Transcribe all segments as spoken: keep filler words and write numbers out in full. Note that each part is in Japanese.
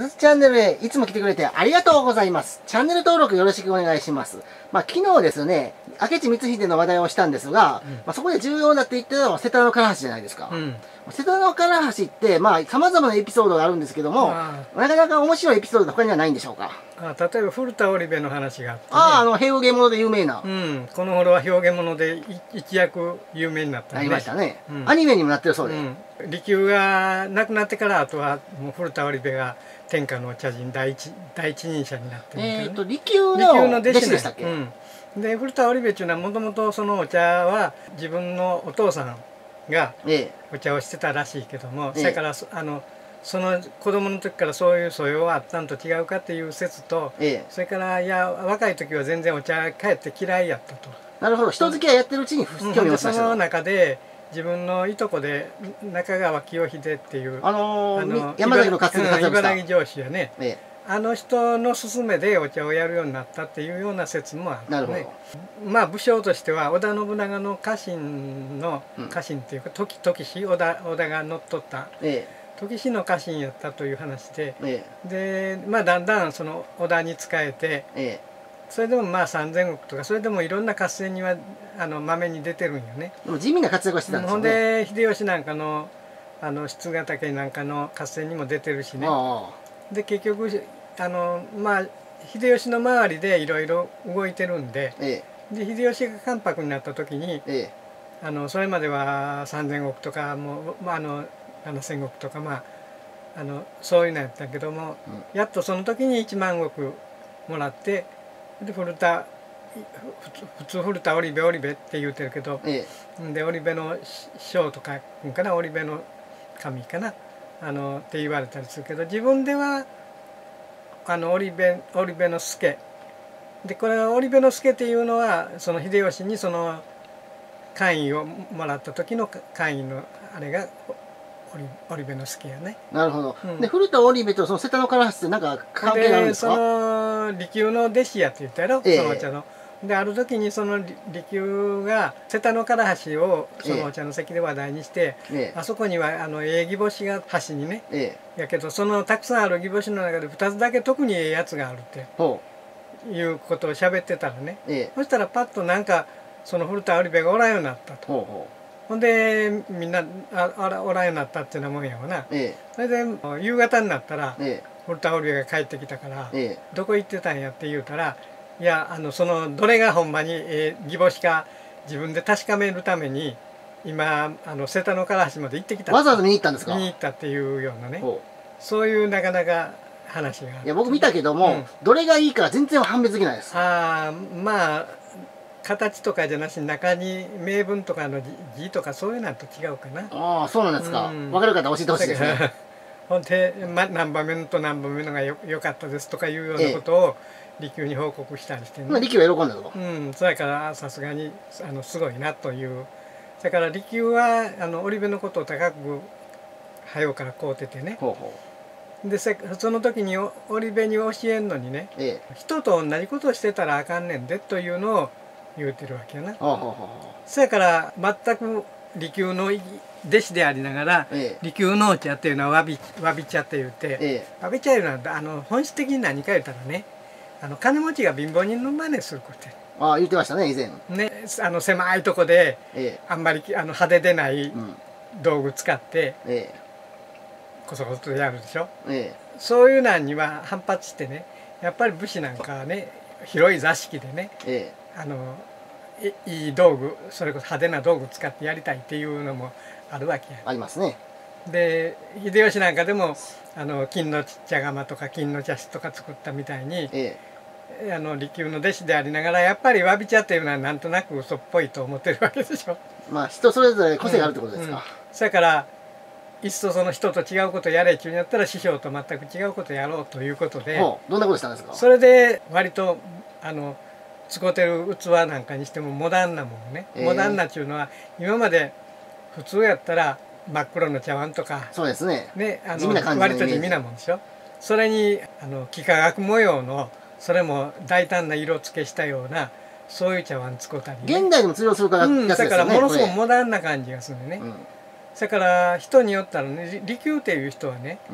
スチャンネルへいつも来てくれてありがとうございます。チャンネル登録よろしくお願いします。まあ、昨日ですね、明智光秀の話題をしたんですが、うん、まあ、そこで重要だって言ってたのは瀬田の唐橋じゃないですか。うん、瀬田の唐橋って、まあ、様々なエピソードがあるんですけども、なかなか面白いエピソードが他にはないんでしょうか。 あ、例えば古田織部の話があって、ね、 ああ、あの平家物で有名な、 うん、この頃は平家物で一躍有名になった、ね、 なりましたね、うん、アニメにもなってるそうで、うん、 利休が亡くなってからあとはもう古田織部が天下の茶人第一第一人者になってるんだけど、ね、 えっと利休の弟子でしたっけ。 うん、で古田織部っていうのはもともとそのお茶は自分のお父さんがお茶をしてたらしいけども、ええ、それからあのその子供の時からそういう素養はあったんと違うかっていう説と、ええ、それからいや若い時は全然お茶かえって嫌いやったと。 なるほど、人付き合いやってるうちに興味を持ちました。 その中で自分のいとこで中川清秀っていうあのー、あの山崎の担ぎ方茨城城主やね、ええ、あの人の勧めでお茶をやるようになったっていうような説もある、ね、なるほど。まあ武将としては織田信長の家臣の、うん、家臣っていうか時時氏織田織田が乗っ取った、ええ、時氏の家臣やったという話で、ええ、でまあだんだんその織田に仕えて、ええ、それでもまあさんぜんおくとかそれでもいろんな合戦にはあのまめに出てるんよね。 でも地味な活躍をしてたんですよね。 ほんで秀吉なんかのあの七ヶ岳なんかの合戦にも出てるしね。ああで結局あのまあ秀吉の周りでいろいろ動いてるんで、ええ、で秀吉が関白になった時に、ええ、あのそれまではさんぜんおくとかもう、まあ、あのななせんおくとか、まあ、あのそういうのやったけども、うん、やっとその時にいちまんおくもらってで古田普通古田織部織部って言うてるけど、ええ、で織部の将とかかな織部の神かなあのって言われたりするけど自分ではあの織部織部の助でこれは織部の助っていうのはその秀吉にその官位をもらった時の官位のあれが織部の助やね。 なるほど。うん、で古田織部とその瀬田の唐橋って何か関係があるんですか。 その利休の弟子やって言ったやろ、ええ、そのお茶の。である時にその利休が瀬田の唐橋をそのお茶の席で話題にして、ええ、あそこにはあのええ擬宝珠が橋にね、ええ、やけどそのたくさんある擬宝珠の中でふたつだけ特にええやつがあるっていうことを喋ってたらね、ええ、そしたらパッとなんかその古田織部がおらんようになったと。ほうほうほんでみんなああらおらんようになったっていうようなもんやわな、ええ、それで夕方になったら、ええ、古田織部が帰ってきたから「ええ、どこ行ってたんや」って言うたら「いやあのそのどれがほんまに、えー、擬宝珠か自分で確かめるために今あの瀬田の唐橋まで行ってきた」 わざわざ見に行ったんですか。 見に行ったっていうようなねそういうなかなか話がいや僕見たけども、うん、どれがいいか全然判別できないです。 ああまあ形とかじゃなし中に名文とかの字とかそういうのと違うかな。 ああそうなんですか。うん、分かる方教えてほしいですね。 ほんで、ま、何番目のと何番目のがよよかったですとかいうようなことを利休に報告したりしてね。 まあ利休は喜んだと。 うん、それからさすがにあのすごいなという。それから利休はあの織部のことを高く早うからこうててね。ほうほうでその時に織部に教えんのにね、ええ、人と同じことをしてたらあかんねんでというのを言うてるわけやな。そやから全く利休の弟子でありながら、ええ、利休のお茶っていうのはわびわび茶って言って、ええ、わび茶いうのはあの本質的に何か言ったらねあの金持ちが貧乏人の真似することや。 ああ言ってましたね以前。 ねあの狭いとこで、ええ、あんまりあの派手でない道具使って、うんええ、こそこそとやるでしょ。ええ、そういうのには反発してねやっぱり武士なんかはね広い座敷でね、ええあのいい道具それこそ派手な道具使ってやりたいっていうのもあるわけや。 ありますね。 で秀吉なんかでもあの金の茶釜とか金の茶室とか作ったみたいに、ええ、あの利休の弟子でありながらやっぱりわび茶っていうのはなんとなく嘘っぽいと思ってるわけでしょ。 まあ人それぞれ個性があるってことですか。うんうん、 それからいっそその人と違うことやれっちゅうんやったら師匠と全く違うことやろうということでどんなことしたんですか。 それで割とあの使ってる器なんかにしてもモダンなものね、えー、モダンなっていうのは今まで普通やったら真っ黒の茶碗とかそうですね、 ねあの割と地味なもんでしょ。それにあの幾何学模様のそれも大胆な色付けしたようなそういう茶碗使ったり、ね、 現代でも通用するからやつですよね。 だからものすごくモダンな感じがするんでね。それから人によったらね利休っていう人はね、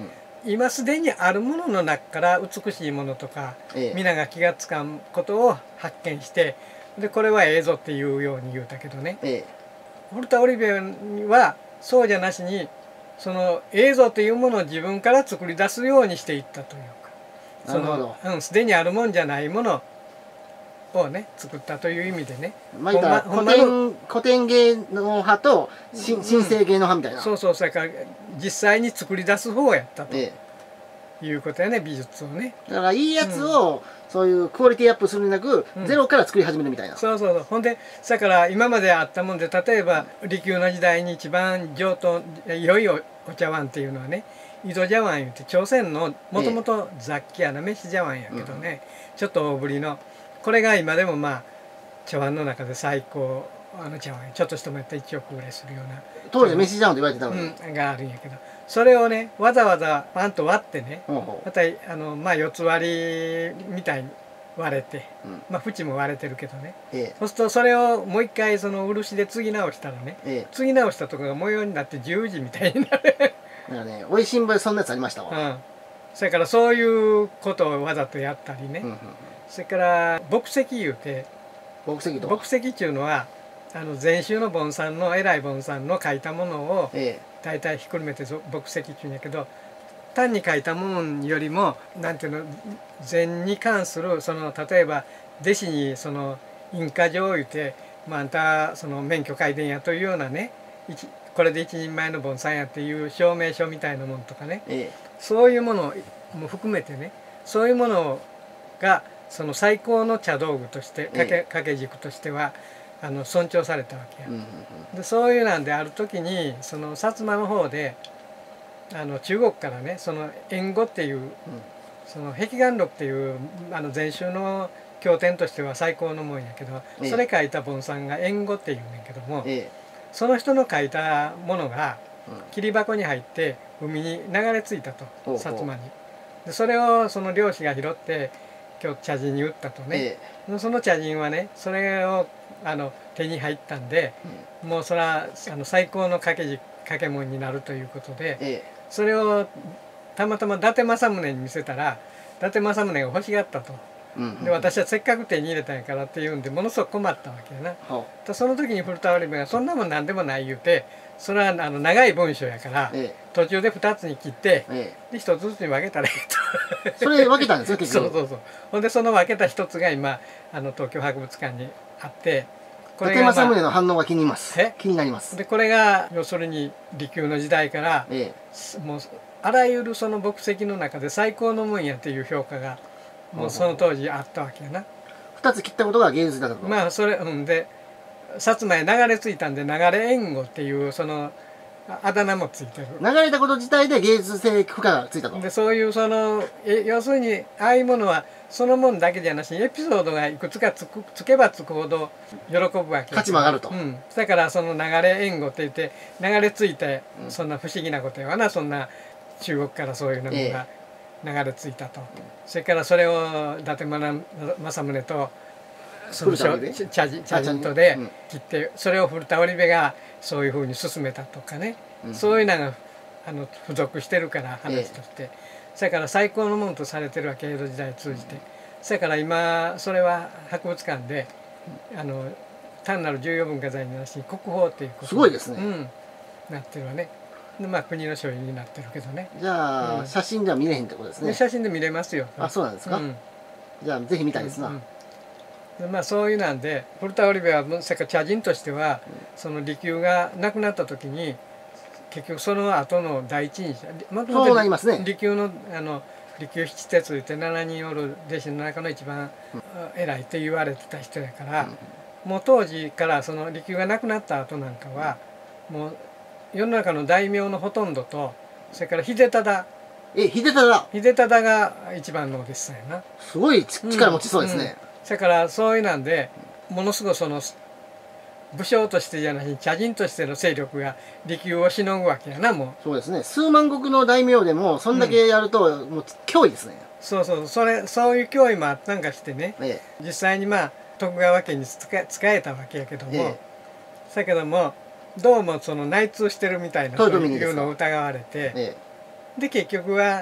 今すでにあるものの中から美しいものとか、ええ、皆が気がつかんことを発見してでこれはええぞっていうように言うたけどね、ええ、ホルタ・オリベはそうじゃなしにそのええぞというものを自分から作り出すようにしていったというかそのうんすでにあるもんじゃないものをね作ったという意味でね、 まあ、古典古典芸能派と新新世芸能派みたいな、 うん、そうそうそれから実際に作り出す方やったと、ええ、いうことやね美術をね。 だからいいやつを、うん、そういうクオリティアップするんなく、うん、ゼロから作り始めるみたいな。 そうそうそう。ほんでだから今まであったもんで例えば利休の時代に一番上等良いお茶碗っていうのはね井戸茶碗言って朝鮮のもともと雑器やな飯茶碗やけどね、うん、ちょっと大ぶりのこれが今でもまあ茶碗の中で最高あの茶碗ちょっとしてもやったらいちおくぐらいするような当時飯茶碗と言われてたのに、 うん、があるんやけどそれをねわざわざパンと割ってね、うん、またあのまあ四つ割りみたいに割れて、うん、まあ縁も割れてるけどね、ええ、そうするとそれをもう一回その漆で継ぎ直したらね、ええ、継ぎ直したところが模様になって十字みたいになるだからねおいしんぼでそんなやつありましたわ、 うん、それからそういうことをわざとやったりね、うんうん、それから牧石いうて牧石と牧石っていうのはあの禅宗の盆さんの偉い盆さんの書いたものを大体ひっくるめて牧石っていうんやけど単に書いたものよりもなんていうの禅に関するその例えば弟子にその印鑑状を言って、まあ、あんたその免許改伝やというようなねこれで一人前の盆さんやっていう証明書みたいなものとかね、ええ、そういうものも含めてねそういうものがその最高の茶道具として掛け、掛け軸としてはあの尊重されたわけや、うんうんうん、でそういうなんである時にその薩摩の方であの中国からねその円語っていう、うん、その碧岩録っていうあの禅宗の経典としては最高のもんやけど、ええ、それ書いた盆さんが円語っていうんやけども、ええ、その人の書いたものが切り箱に入って海に流れ着いたと、うん、薩摩に。でそれをその漁師が拾って今日茶人に売ったとね、ええ、その茶人はねそれをあの手に入ったんで、うん、もうそれはあの最高の掛け軸掛け物になるということで、ええ、それをたまたま伊達政宗に見せたら伊達政宗が欲しがったと、うんうん、で私はせっかく手に入れたんやからっていうんでものすごく困ったわけやな、うん、その時に古田織部がそんなもん何でもない言うてそれはあの長い文章やから、ええ、途中でふたつに切って、ええ、でひとつずつに分けたらいいとそれ分けたんですよ結局そうそうそうほんでその分けたひとつが今あの東京博物館にあってこれが、まあ、伊達政宗の反応が気にます気になりますでこれが要するに利休の時代から、ええ、もうあらゆるその牧石の中で最高のもんやっていう評価がもうその当時あったわけやなふたつ切ったことが芸術だとまあそれうんで薩摩へ流れ着いたんで流れ援護っていうそのあだ名もついてる流れたこと自体で芸術性負荷がついたとでそういうそのえ要するにああいうものはそのもんだけじゃなしにエピソードがいくつかつくつけばつくほど喜ぶわけ価値も上がると、 うん、だからその流れ援護って言って流れ着いて、うん、そんな不思議なことやわなそんな中国からそういうのが流れ着いたと、ええ、それからそれを伊達政宗とその茶人とで切ってそれを古田織部がそういうふうに進めたとかね、うん、そういうのがあの付属してるから話として、ええ、それから最高のものとされてるわけ江戸時代通じて、うん、それから今それは博物館で、うん、あの単なる重要文化財になしに国宝っていうことすごいですね、 うん、なってるわねでまあ国の所有になってるけどねじゃあ、うん、写真では見れへんってことですね写真で見れますよあそうなんですか、うん、じゃあぜひ見たいですな、うんうんでまあ、そういうなんで古田織部はそれから茶人としては、うん、その利休が亡くなった時に結局その後の第一人者そうなりますね利休のあの利休七哲といってしちにんおる弟子の中の一番偉いって言われてた人やから、うん、もう当時からその利休が亡くなった後なんかは、うん、もう世の中の大名のほとんどとそれから秀忠え秀忠秀忠が一番のお弟子さんやなすごい力持ちそうですね、うんうんそれからそういうなんでものすごいその武将としてじゃなし茶人としての勢力が利休をしのぐわけやなもうそうですね数万石の大名でもそんだけやると、うん、もう脅威ですねそうそうそれそういう脅威もあったんかしてね、ええ、実際にまあ徳川家に使え、使えたわけやけども、ええ、だけどもどうもその内通してるみたいなというのを疑われて、ええ、で結局は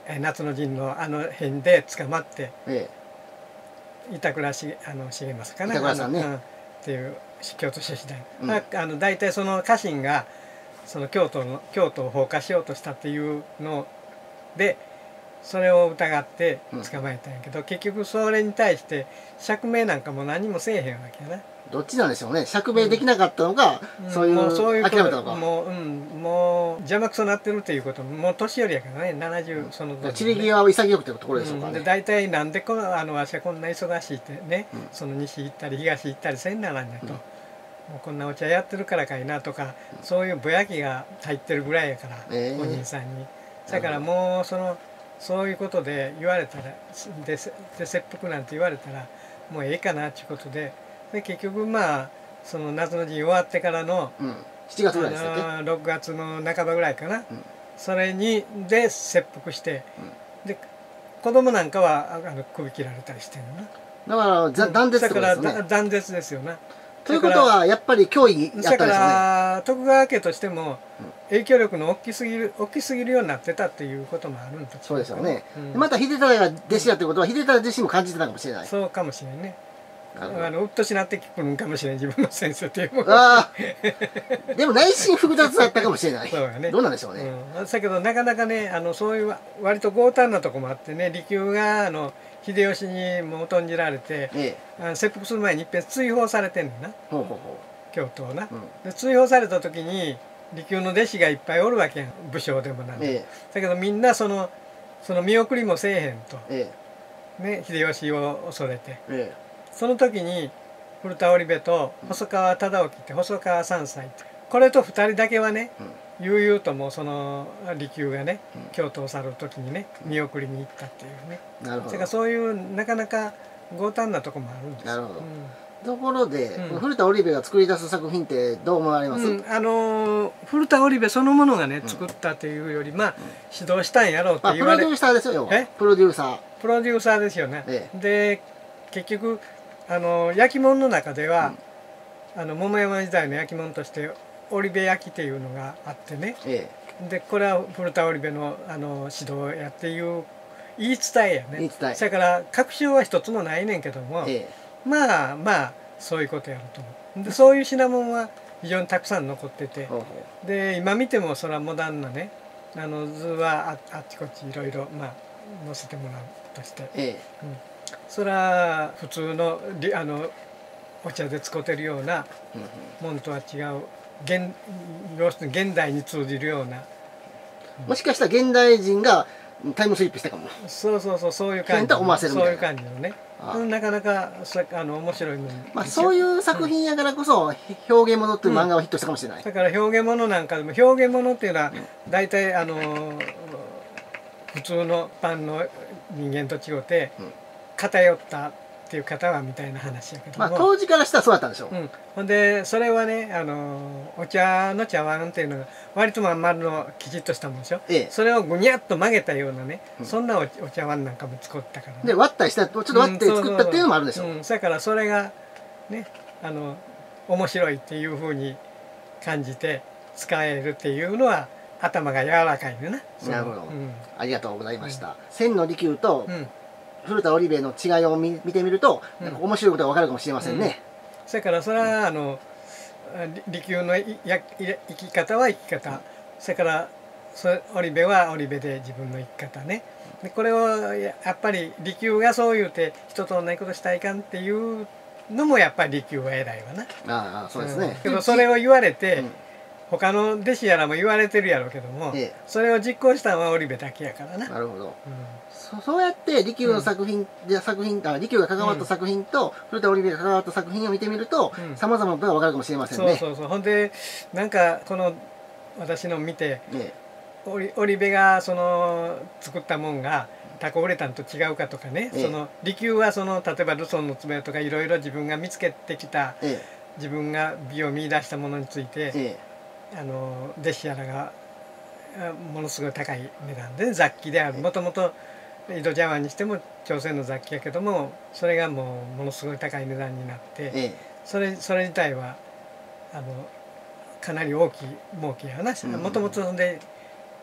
夏の陣のあの辺で捕まって、 ええ、板倉しあの重政かな、 板倉さんね、 うん、っていう京都出身で、うん、あの大体その家臣がその京都の京都を放火しようとしたっていうのでそれを疑って捕まえたんやけど、うん、結局それに対して釈明なんかも何もせえへんわけやな。 どっちなんでしょうね。釈明できなかったのか、うん、そういう、もうそういう諦めたのか。 もう、うん、もう邪魔くそなってるっていうことも、もう年寄りやからね、ななじゅう、その、 ね。散り際は潔くってところでしょうかね。うん、 で大体なんでこの、あの、わしはこんな忙しいってね、うん、その西行ったり東行ったりせんならんねと、うん、もうこんなお茶やってるからかいなとか、うん、そういうぼやきが入ってるぐらいやから、えー、お兄さんに。だからもう、その、そういうことで言われたら、で、で切腹なんて言われたら、もうええかなっていうことで、で結局まあ、その夏の陣終わってからの、 うん、しちがつぐらいですね。 ろくがつの半ばぐらいかな、うん、それにで切腹して、うん、で子供なんかはあの首切られたりしてるな。だからざ断絶ってことですよね。 だから断絶ですよな。 ということはやっぱり脅威やったんですよね。 だから徳川家としても影響力の大きすぎる大きすぎるようになってたっていうこともあるんだ。 そうですよね。うん、また秀忠が弟子やということは、うん、秀忠自身も感じてたかもしれない。 そうかもしれないね。あのうっとしなってくるかもしれない、自分の先生っていうもの。 ああでも内心複雑だったかもしれない。そうやね。どうなんでしょうね。 うん、だけどなかなかね、あのそういう割と強胆なとこもあってね、利休があの秀吉にもとんじられて、ええ、あの切腹する前にいっぺん追放されてんねんな、ほうほうほう、京都をな、うん、で追放された時に利休の弟子がいっぱいおるわけやん、武将でもなんで、ええ、だけどみんなそのその見送りもせえへんと、ええ、ね、秀吉を恐れて、ええ、その時に古田織部と細川忠興って細川三歳ってこれとふたりだけはね、うん、悠々ともその利休がね、うん、京都を去る時にね見送りに行ったっていうね。なるほど。だからそういうなかなか強胆なとこもあるんですよ。なるほど。うん、 ところで、うん、古田織部が作り出す作品ってどう思われます？うん、 あのー、古田織部そのものがね作ったというより、まあ、うん、指導したんやろうって言われ、 まあ、プロデューサーですよ。え？プロデューサー。 プロデューサーですよね。ええ、で結局あの焼き物の中では、うん、あの桃山時代の焼き物として織部焼きっていうのがあってね、ええ、でこれは古田織部のあの指導やっていう言い伝えやね。言い伝え。それから確証は一つもないねんけども、ええ、まあまあそういうことやると思う。でそういう品物は非常にたくさん残ってて、ほうほう、で今見てもそれはモダンなねあの図は あ, あっちこっちいろいろまあ載せてもらうとして、ええ、うん、それは普通のあのお茶で使ってるようなものとは違う現要するに現代に通じるような、 うん、もしかしたら現代人がタイムスリップしたかも。 そうそうそう、そういう感じと思わせるみたいな、 そういう感じのね。なかなかあの面白いのに、 まあそういう作品やからこそ表現物っていう漫画はヒットしたかもしれない、 うん、だから表現物なんかでも表現物っていうのは大体あの普通の一般の人間と違って偏ったっていう方はみたいな話やけども、 まあ当時からしたらそうだったんでしょう、うん、 ほんでそれはねあのお茶の茶碗っていうのが割とまん丸のきちっとしたもんでしょ、ええ、それをぐにゃっと曲げたようなね、うん、そんなお茶碗なんかも作ったから、ね、 で割ったりしたちょっと割って作ったっていうのもあるでしょう、 うん、それからそれがねあの面白いっていうふうに感じて使えるっていうのは頭が柔らかいねな。 なるほど、うん、ありがとうございました、うん、千利休と、うん、古田織部の違いを 見, 見てみると、うん、なんか面白いことが分かるかもしれませんね、 うん、それからそれはあの利休のいや生き方は生き方、それから織部は織部で自分の生き方ね、でこれをやっぱり利休がそう言うて人と同じことしたらいかんっていうのもやっぱり利休は偉いわな。 ああそうですね、うん、 けどそれを言われて、うん、他の弟子やらも言われてるやろうけども、ええ、それを実行したのは織部だけやからな。 なるほど、うん、そ, そうやって利休の作品、うん、作品あ利休が関わった作品と、うん、古田織部が関わった作品を見てみるとさまざまなことが分かるかもしれませんね。 そうそうそう、ほんでなんかこの私の見て、ええ、織部がその作ったもんがタコウレタンと違うかとかね、ええ、その利休はその例えばルソンの爪とかいろいろ自分が見つけてきた、ええ、自分が美を見出したものについて、ええ、あの弟子やらがものすごい高い値段で雑器である、もともと井戸茶碗にしても朝鮮の雑器やけどもそれがもうものすごい高い値段になって、ええ、それそれ自体はあのかなり大きい儲けやな。もともとで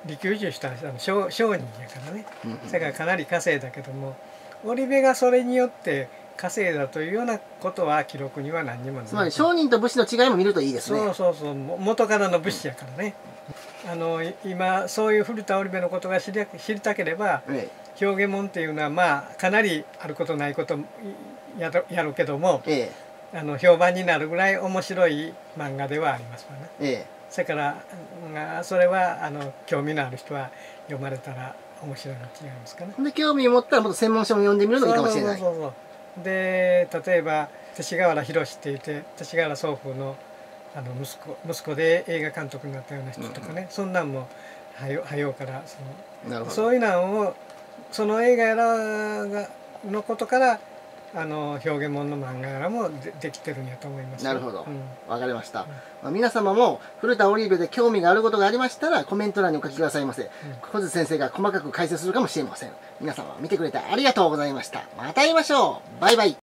利休中した商人やからね、それからかなり稼いだけども、織部がそれによって稼いだというようなことは記録には何にもない。 つまり商人と武士の違いも見るといいですね。 そうそうそう、元からの武士やからね。あの今そういう古田織部のことが知り知りたければ、ええ、表現門っていうのはまあかなりあることないことやるやるけども、ええ、あの評判になるぐらい面白い漫画ではありますわね。ええ、それからそれはあの興味のある人は読まれたら面白いの違いますかね。 で興味を持ったらもっと専門書も読んでみるのがいいかもしれない。 そうそうそうそう。で例えば勅使河原宏って言って勅使河原宗風のあの息子息子で映画監督になったような人とかね、うんうん、そんなんもはよはよからそのそういうのをその映画やらがのことからあの表現物の漫画やらも で, できてるんやと思います。 なるほど、うん、わかりました、うん、まあ、皆様も古田織部で興味があることがありましたらコメント欄にお書きくださいませ。うん、小津先生が細かく解説するかもしれません。皆様見てくれてありがとうございました。また会いましょう。バイバイ。